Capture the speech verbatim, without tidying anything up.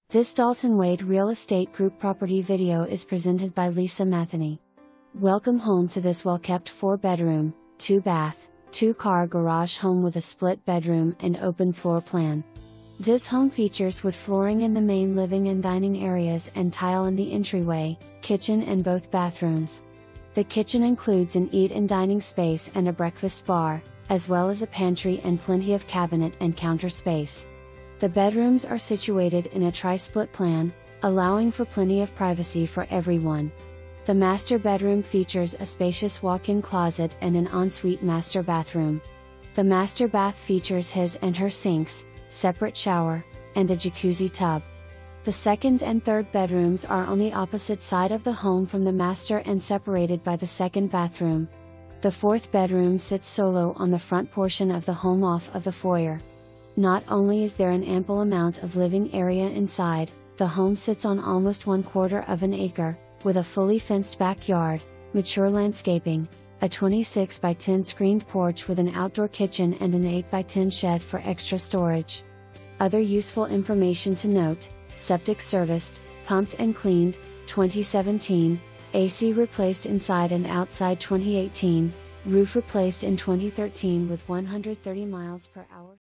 This Dalton Wade Real Estate Group property video is presented by Lisa Matheny. Welcome home to this well-kept four bedroom, two bath, two car garage home with a split bedroom and open floor plan. This home features wood flooring in the main living and dining areas and tile in the entryway, kitchen and both bathrooms. The kitchen includes an eat and dining space and a breakfast bar, as well as a pantry and plenty of cabinet and counter space. The bedrooms are situated in a tri-split plan, allowing for plenty of privacy for everyone. The master bedroom features a spacious walk-in closet and an ensuite master bathroom. The master bath features his and her sinks, separate shower, and a jacuzzi tub. The second and third bedrooms are on the opposite side of the home from the master and separated by the second bathroom. The fourth bedroom sits solo on the front portion of the home off of the foyer. Not only is there an ample amount of living area inside, the home sits on almost one quarter of an acre, with a fully fenced backyard, mature landscaping, a twenty-six by ten screened porch with an outdoor kitchen and an eight by ten shed for extra storage. Other useful information to note: septic serviced, pumped and cleaned, twenty seventeen, A C replaced inside and outside twenty eighteen, roof replaced in twenty thirteen with one hundred thirty miles per hour.